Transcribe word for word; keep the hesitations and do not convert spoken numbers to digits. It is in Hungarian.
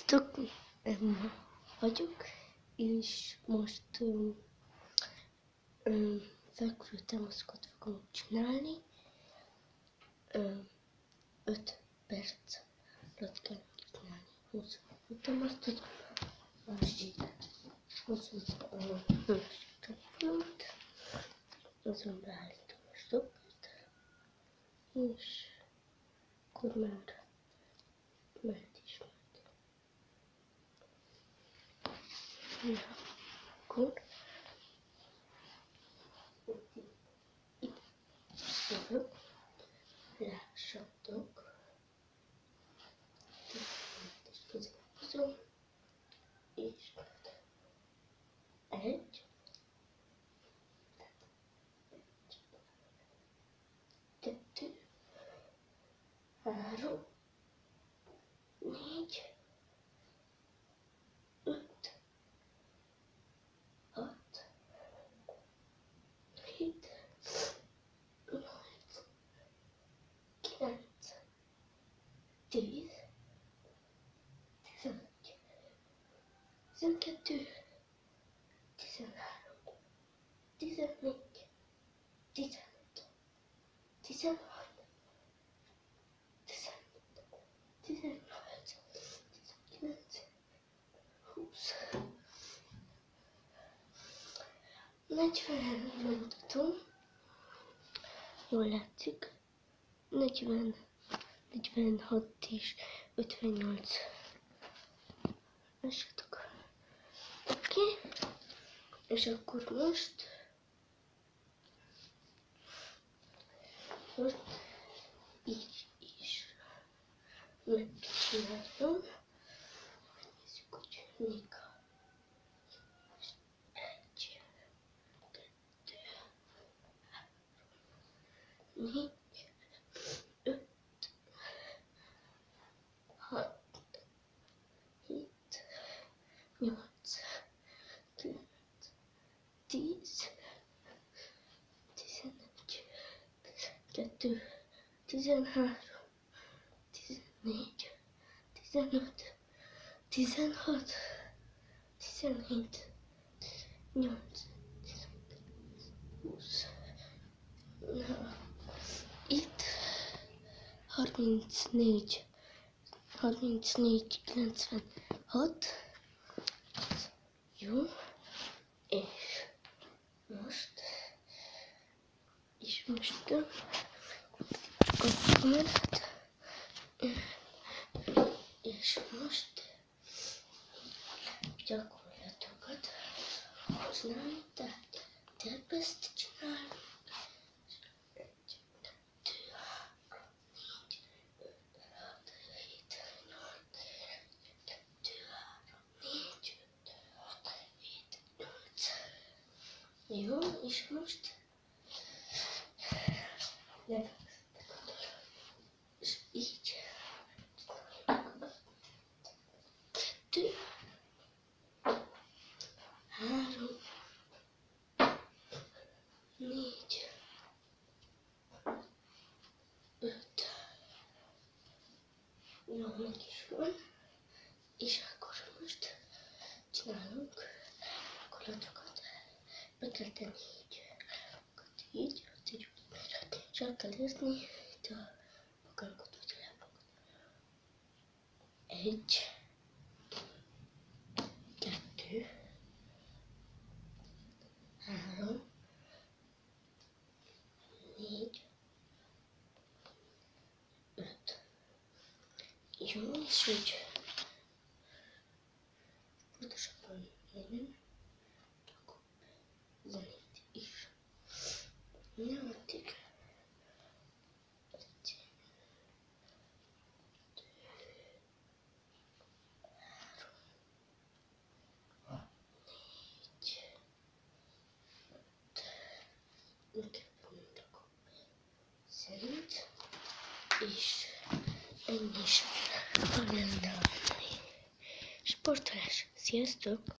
Sziasztok, Emma vagyok, és most um, um, fekvő támaszkodva fogom csinálni. Um, öt perc alatt kell csinálni. húsz támasztot, másik húsz telefonot, azon beállítom a stoppot, és akkor már mehet is majd. Na, akkor itt jövök, lássatok, és középozom, és egy, kettő, három, négy, öt, hat, hét, nyolc, kilenc, tíz, tizenegy, tizenkettő, tizenhárom, tizennégy, tizenöt, tizenhat, tizenhét, tizennyolc, tizenkilenc, húsz, negyven, mutatom, jól látszik, negyven, negyvenhat és ötvennyolc. Lássatok. Oké, okay. És akkor most, most így is megcsinálom. Nézzük, hogy még egy, kettő, három, négy, öt, hat, hét, nyolc, kilenc, tíz, tizenegy, tizenkettő, tizenhárom, tizennégy, tizenöt, tizenhat, tizenhét, nyolc, tizenkilenc, húsz. Na, itt harmincnégy, harmincnégy, kilencvenhat. Jó, és most, és most a kamerát, és most gyakorlatokat használni, tehát tervezt csinálni. egy, kettő, három, négy, öt, hat, hét, nyolc, kettő, három, négy, öt, hat, hét, nyolc. Jó, és most és így kettő, három, négy, öt, jó, meg is van, és akkor most csinálunk gyakorlatokat. Be kell tenni így, így, ott így, és el kell érni itt a fogalmat, hogy elfogad. Egy, kettő, három, négy, öt. Jó, és úgy pontosabban jönünk, akkor zenét is. Nem addig. Egy, három, négy, öt. Inkább mondok zenét, és ennyi is lenne a sportolás. Sziasztok!